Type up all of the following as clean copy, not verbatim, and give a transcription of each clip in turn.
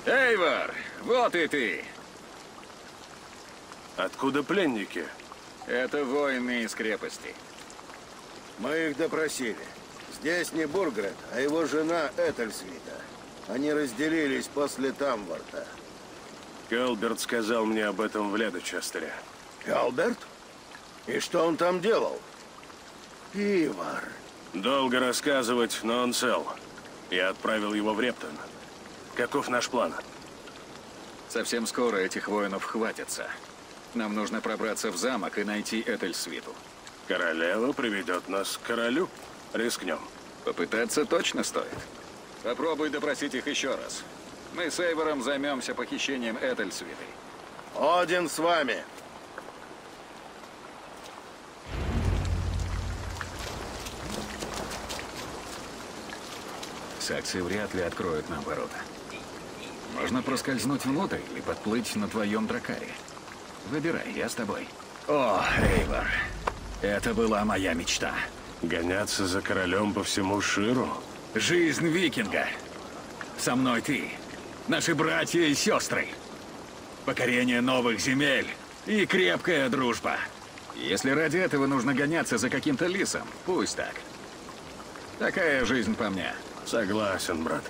Эйвор, вот и ты. Откуда пленники? Это воины из крепости. Мы их допросили. Здесь не Бургрет, а его жена Этельсвита. Они разделились после Тамварта. Келберт сказал мне об этом в Ледочестере. Келберт? И что он там делал? Ивар. Долго рассказывать, но он цел. Я отправил его в Рептон. Каков наш план? Совсем скоро этих воинов хватится. Нам нужно пробраться в замок и найти Этельсвиту. Королева приведет нас к королю. Рискнем. Попытаться точно стоит. Попробуй допросить их еще раз. Мы с Эйвором займемся похищением Этельсвиты. Один с вами. Саксы вряд ли откроют нам ворота. Можно проскользнуть внутрь или подплыть на твоем дракаре. Выбирай, я с тобой. О, Эйвор, это была моя мечта. Гоняться за королем по всему Ширу? Жизнь викинга. Со мной ты, наши братья и сестры. Покорение новых земель и крепкая дружба. Если ради этого нужно гоняться за каким-то лисом, пусть так. Такая жизнь по мне. Согласен, брат.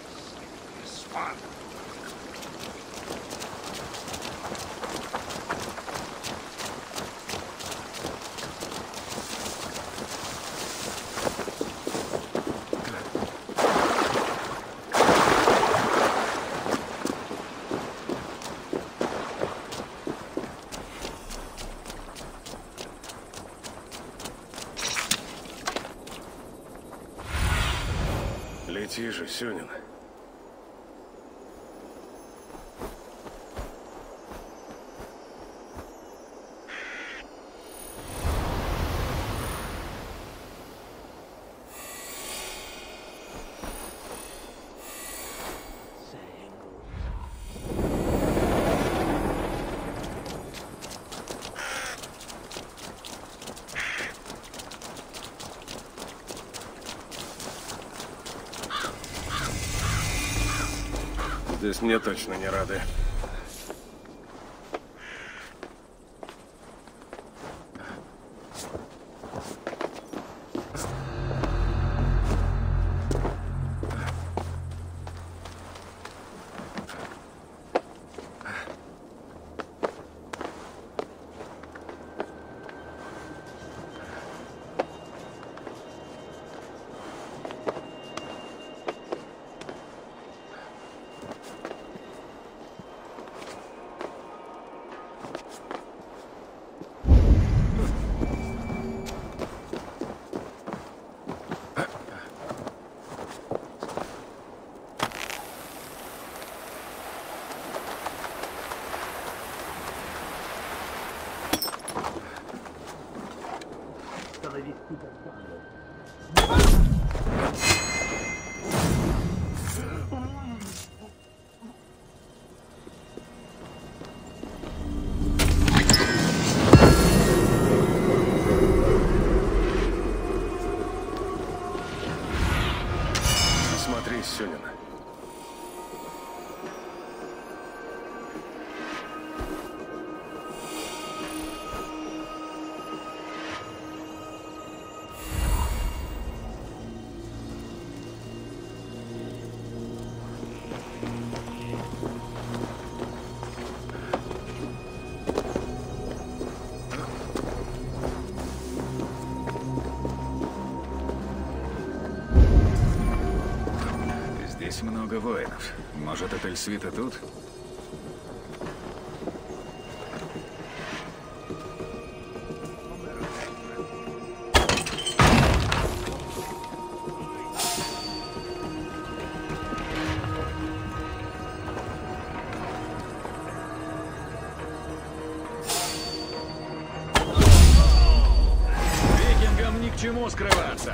Лети же, Сюнин. Здесь мне точно не рады. Смотри, Сюнин. Здесь много воинов. Может, Этельсвита тут? Викингам ни к чему скрываться.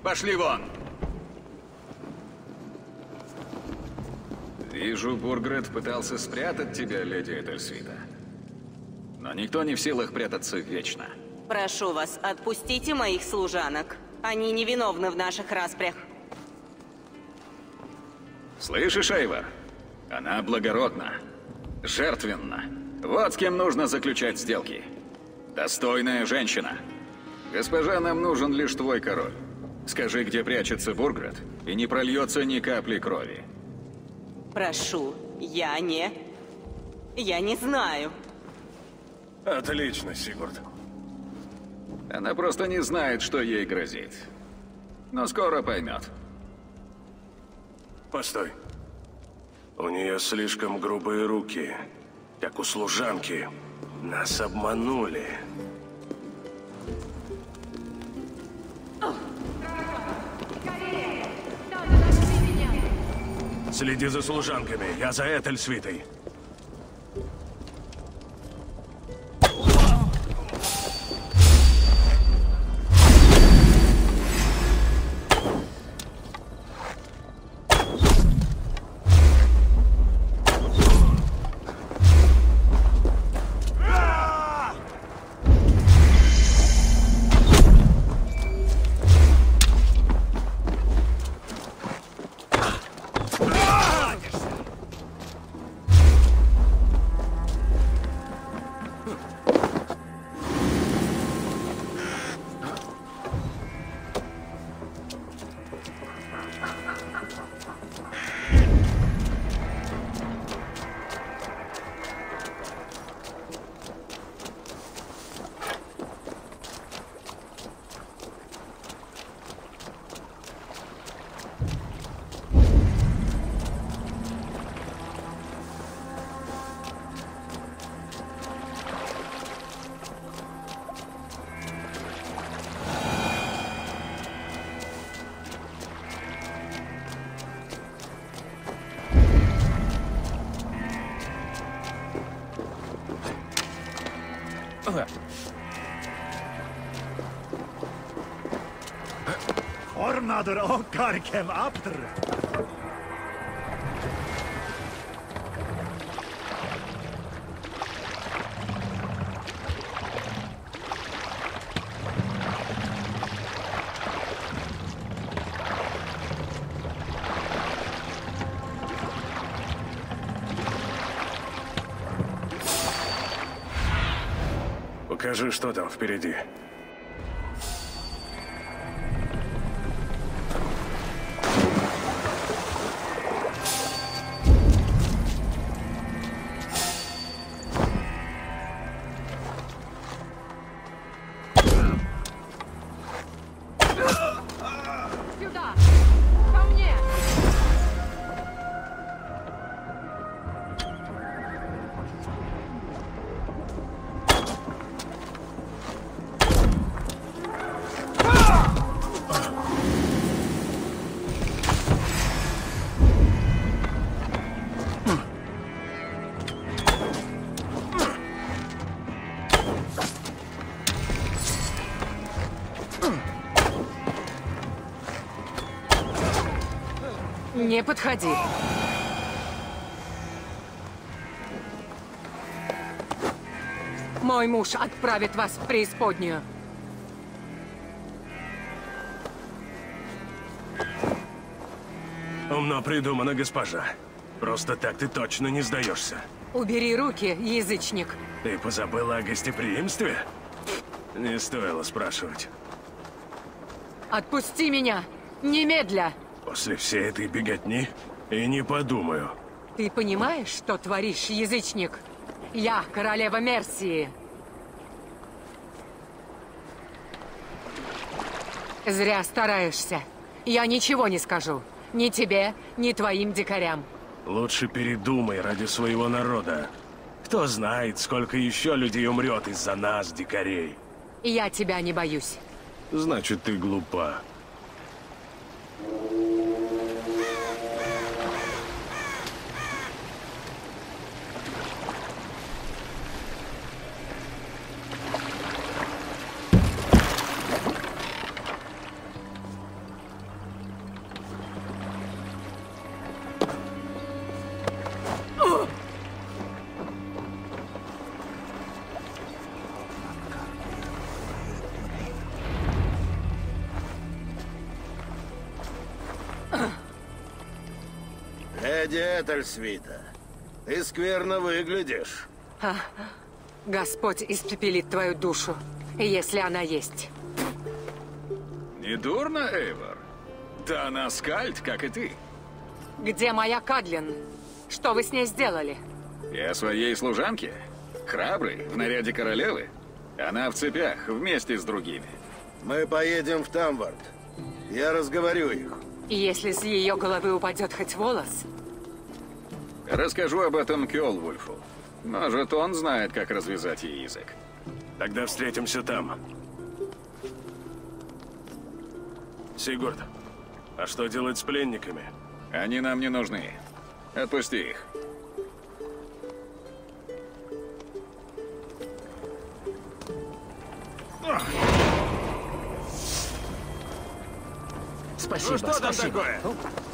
Пошли вон! Вижу, Бургрет пытался спрятать тебя, леди Этельсвита. Но никто не в силах прятаться вечно. Прошу вас, отпустите моих служанок. Они невиновны в наших распрях. Слышишь, Эйвор? Она благородна, жертвенна. Вот с кем нужно заключать сделки. Достойная женщина. Госпожа, нам нужен лишь твой король. Скажи, где прячется Бургрет, и не прольется ни капли крови. Прошу, я не знаю. Отлично, Сигурд. Она просто не знает, что ей грозит. Но скоро поймет. Постой. У нее слишком грубые руки, как у служанки. Нас обманули. Следи за служанками, я за Этельсвитой. Ornader och karkem apter. Покажи, что там впереди. Сюда! Ко мне! Не подходи. Мой муж отправит вас в преисподнюю. Умно придумано, госпожа. Просто так ты точно не сдаешься. Убери руки, язычник. Ты позабыла о гостеприимстве? Не стоило спрашивать. Отпусти меня! Немедля! После всей этой беготни и не подумаю. Ты понимаешь, что творишь, язычник? Я королева Мерсии. Зря стараешься. Я ничего не скажу. Ни тебе, ни твоим дикарям. Лучше передумай ради своего народа. Кто знает, сколько еще людей умрет из-за нас, дикарей. Я тебя не боюсь. Значит, ты глупа. леди Этельсвита. Ты скверно выглядишь. Господь испепелит твою душу, если она есть. Не дурно, Эйвор? Да она скальд, как и ты. Где моя Кадлин? Что вы с ней сделали? Я своей служанке? Храбрый, в наряде королевы? Она в цепях, вместе с другими. Мы поедем в Тамвард. Я разговорю их. И если с ее головы упадет хоть волос, Расскажу об этом Кёлвульфу. Может, он знает, как развязать ей язык. Тогда встретимся там. Сигурд, а что делать с пленниками? Они нам не нужны. Отпусти их. Спасибо, Ну что там спасибо. такое?